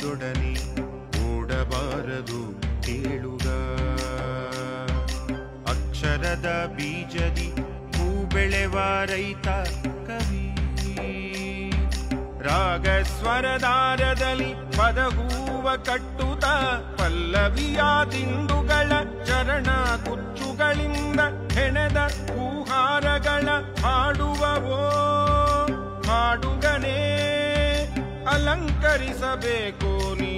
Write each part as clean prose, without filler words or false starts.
ವೇಗದೊಡನೆ ಓಡಬಾರದು ಕೇಳುಗ. ಅಕ್ಷರದ ಬೀಜದಿ ಹೂ ಬೆಳೆವ ರೈತ ಕವಿ, ರಾಗ ಸ್ವರದಾರದಲ್ಲಿ ಪದಗೂವ ಕಟ್ಟುತ್ತ ಪಲ್ಲವಿಯ ದಿಂಡುಗಳ ಚರಣ ಕುಚ್ಚುಗಳಿಂದ ಹೆಣೆದ ಹೂಹಾರಗಳ ಹಾಡುವವೋ ಹಾಡುಗನೇ ಅಲಂಕರಿಸಬೇಕು ನೀ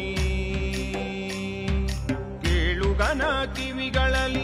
ಕೇಳುಗನ ಕಿವಿಗಳಲ್ಲಿ.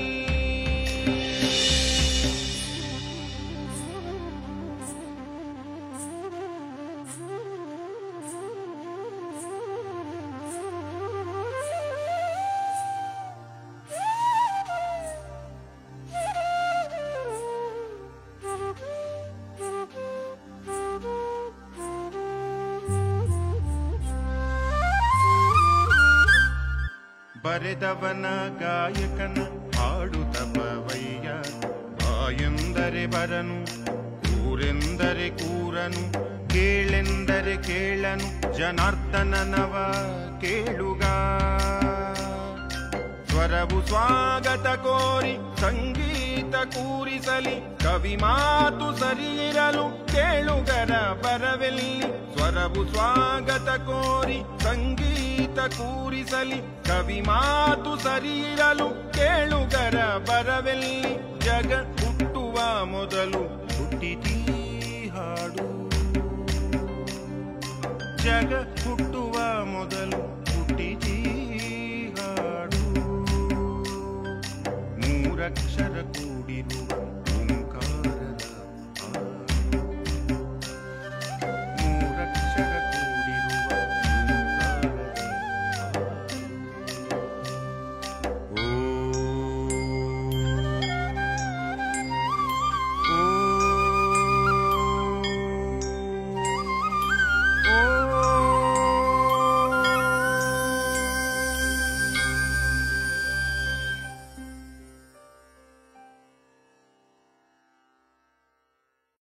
ಬರೆದವನ ಗಾಯಕನ ಹಾಡು ತಪವಯ್ಯ, ಬಾಯೆಂದರೆ ಬರನು, ಕೂರೆಂದರೆ ಕೂರನು, ಕೇಳೆಂದರೆ ಕೇಳನು, ಜನಾರ್ದನನವ ಕೇಳುಗ. ಸ್ವರವು ಸ್ವಾಗತ ಕೋರಿ ಸಂಗೀತ ಕೂರಿಸಲಿ, ಕವಿ ಮಾತು ಸರಿಯಿರಲು ಕೇಳುಗರ ಬರವೆಲ್ಲಿ. ಸ್ವರವು ಸ್ವಾಗತ ಕೋರಿ ಸಂಗೀತ ಕೂರಿಸಲಿ, ಕವಿ ಮಾತು ಸರಿಯಿರಲು ಕೇಳುಗರ ಬರವೆಲ್ಲಿ. ಜಗ ಹುಟ್ಟುವ ಮೊದಲು ಹುಟ್ಟಿತೀ ಹಾಡು, ಜಗ ಹುಟ್ಟುವ ಮೊದಲು ಹುಟ್ಟಿತೀ ಹಾಡು. ಮೂರಕ್ಷರ